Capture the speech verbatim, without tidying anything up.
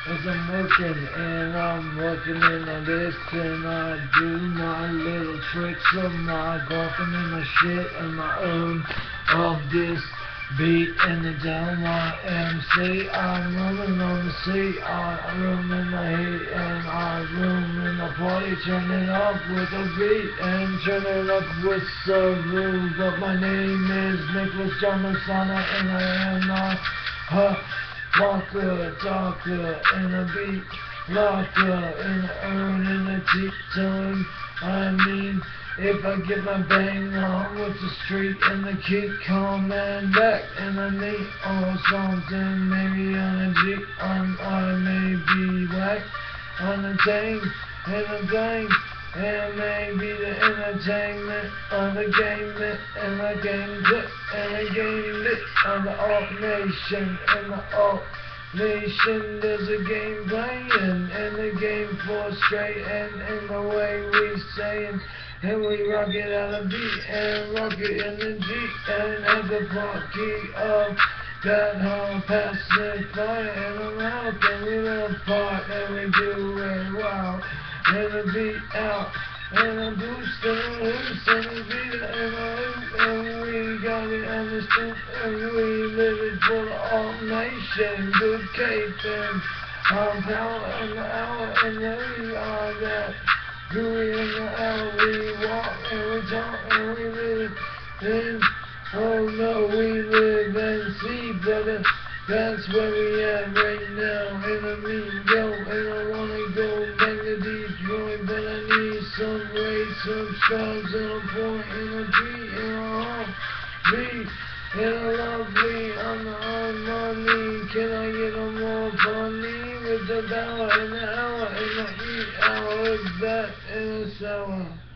As I'm working and I'm working in on this and I do my little tricks of my golfing and my shit and my own of this beat and the down my M C. I'm rolling on the sea, I'm rooming the heat and I'm rooming the party, turning up with a beat and turning up with the groove. But my name is Nicholas Jamasana and I am not huh. Walker, talker, and a beat locker, and a urn, and a deep tone. I mean, if I get my bang on with the street and the keep coming back, and I need all songs, and maybe on a G, on I may be whack, on a tang, and a bang, and maybe the entertainment on the game it, and I gamed it, and I gamed it on the alt nation, and the alt nation. There's a game playing, and the game for straight, and in the way we saying, and we rock it out of beat, and rock it in the G, and have the party of that whole pacifier, and I'm out, and we love part, and we do it wow. And a beat out, and a boost, and a loose, and a beat, and a loop, and we got it on the stoop, and we live it for the all nation. Good cape, and our power, and the hour, and we are that. Gooey in the hour, we walk, and we talk, and we live in, oh no, we live and see, brother. That's where we at right now, and I mean go, and I wanna go back to Detroit, but I need some race, some stars, and a point, and a beat, and a heartbeat, and a lovely, I'm on my knee. Can I get a more funny with the dollar, and the hour, and the heat hour, that, and a sour.